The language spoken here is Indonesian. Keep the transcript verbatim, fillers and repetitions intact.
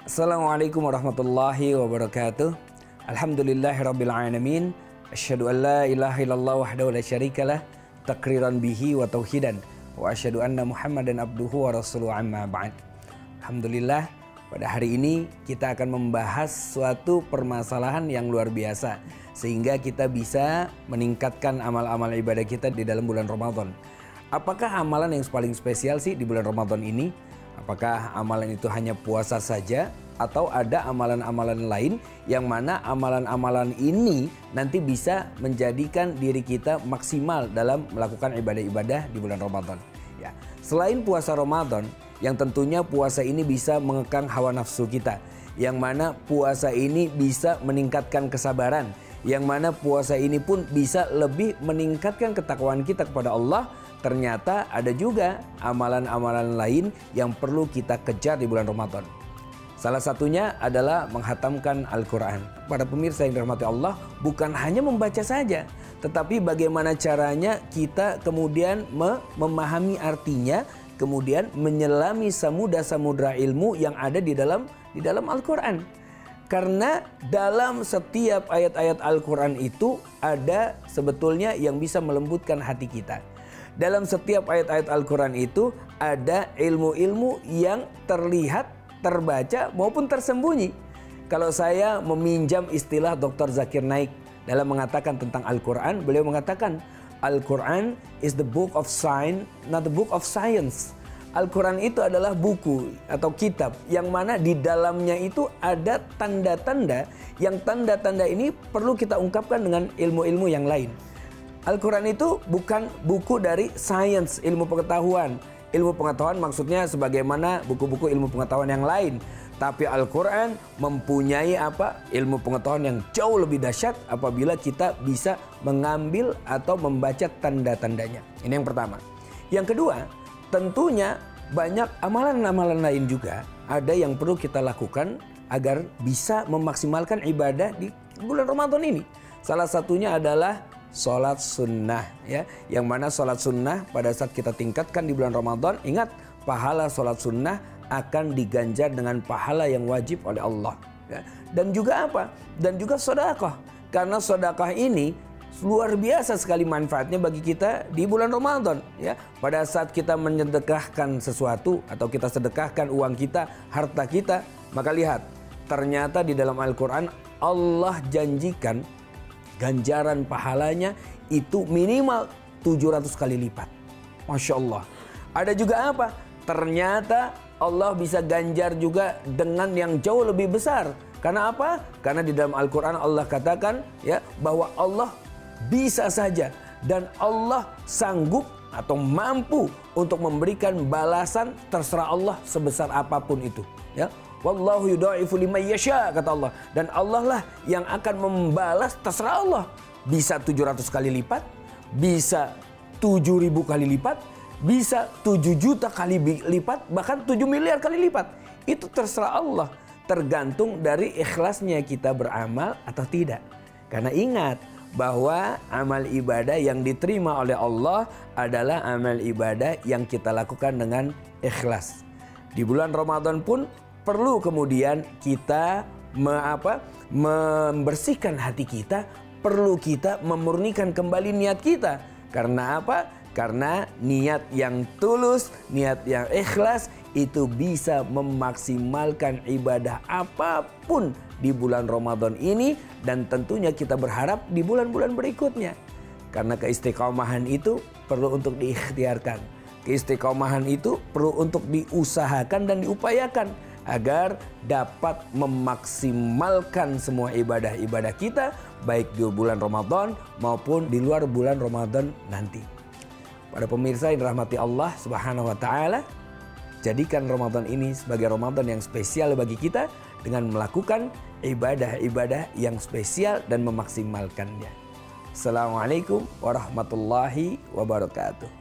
Assalamualaikum warahmatullahi wabarakatuh. Alhamdulillahirabbil alamin. Asyhadu an la ilaha illallah wahdahu la syarikalah takriran bihi wa tauhidan wa asyhadu anna Muhammadan abduhu wa rasuluhu amma ba'd. Alhamdulillah, pada hari ini kita akan membahas suatu permasalahan yang luar biasa sehingga kita bisa meningkatkan amal-amal ibadah kita di dalam bulan Ramadan. Apakah amalan yang paling spesial sih di bulan Ramadan ini? Apakah amalan itu hanya puasa saja atau ada amalan-amalan lain yang mana amalan-amalan ini nanti bisa menjadikan diri kita maksimal dalam melakukan ibadah-ibadah di bulan Ramadan. Ya, selain puasa Ramadan yang tentunya puasa ini bisa mengekang hawa nafsu kita, yang mana puasa ini bisa meningkatkan kesabaran, yang mana puasa ini pun bisa lebih meningkatkan ketakwaan kita kepada Allah. Ternyata ada juga amalan-amalan lain yang perlu kita kejar di bulan Ramadan. Salah satunya adalah menghatamkan Al-Quran. Para pemirsa yang dirahmati Allah, bukan hanya membaca saja, tetapi bagaimana caranya kita kemudian memahami artinya, kemudian menyelami samudra-samudra ilmu yang ada di dalam di dalam Al-Quran. Karena dalam setiap ayat-ayat Al-Quran itu ada sebetulnya yang bisa melembutkan hati kita. Dalam setiap ayat-ayat Al-Quran itu ada ilmu-ilmu yang terlihat, terbaca maupun tersembunyi. Kalau saya meminjam istilah doktor Zakir Naik dalam mengatakan tentang Al-Quran, beliau mengatakan Al-Quran is the book of science, not the book of science. Al-Quran itu adalah buku atau kitab yang mana di dalamnya itu ada tanda-tanda, yang tanda-tanda ini perlu kita ungkapkan dengan ilmu-ilmu yang lain. Al-Quran itu bukan buku dari sains, ilmu pengetahuan. Ilmu pengetahuan maksudnya sebagaimana buku-buku ilmu pengetahuan yang lain. Tapi Al-Quran mempunyai apa? Ilmu pengetahuan yang jauh lebih dahsyat apabila kita bisa mengambil atau membaca tanda-tandanya. Ini yang pertama. Yang kedua, tentunya banyak amalan-amalan lain juga ada yang perlu kita lakukan agar bisa memaksimalkan ibadah di bulan Ramadan ini. Salah satunya adalah sholat sunnah, ya, yang mana sholat sunnah pada saat kita tingkatkan di bulan Ramadan, ingat pahala sholat sunnah akan diganjar dengan pahala yang wajib oleh Allah, ya. Dan juga apa? Dan juga sedekah, karena sedekah ini luar biasa sekali manfaatnya bagi kita di bulan Ramadan, ya. Pada saat kita menyedekahkan sesuatu atau kita sedekahkan uang kita, harta kita, maka lihat, ternyata di dalam Al-Quran Allah janjikan ganjaran pahalanya itu minimal tujuh ratus kali lipat. Masya Allah. Ada juga apa? Ternyata Allah bisa ganjar juga dengan yang jauh lebih besar. Karena apa? Karena di dalam Al-Quran Allah katakan, ya, bahwa Allah bisa saja dan Allah sanggup atau mampu untuk memberikan balasan terserah Allah sebesar apapun itu, ya. Wallahu yudha'ifu liman yasha, kata Allah. Dan Allah lah yang akan membalas terserah Allah. Bisa tujuh ratus kali lipat, bisa tujuh ribu kali lipat, bisa tujuh juta kali lipat, bahkan tujuh miliar kali lipat. Itu terserah Allah, tergantung dari ikhlasnya kita beramal atau tidak. Karena ingat bahwa amal ibadah yang diterima oleh Allah adalah amal ibadah yang kita lakukan dengan ikhlas. Di bulan Ramadan pun perlu kemudian kita me, apa, membersihkan hati kita, perlu kita memurnikan kembali niat kita. Karena apa? Karena niat yang tulus, niat yang ikhlas itu bisa memaksimalkan ibadah apapun di bulan Ramadan ini, dan tentunya kita berharap di bulan-bulan berikutnya. Karena keistiqomahan itu perlu untuk diikhtiarkan. Keistiqomahan itu perlu untuk diusahakan dan diupayakan agar dapat memaksimalkan semua ibadah-ibadah kita baik di bulan Ramadan maupun di luar bulan Ramadan nanti. Para pemirsa yang dirahmati Allah Subhanahu wa taala, jadikan Ramadan ini sebagai Ramadan yang spesial bagi kita dengan melakukan ibadah-ibadah yang spesial dan memaksimalkannya. Assalamualaikum warahmatullahi wabarakatuh.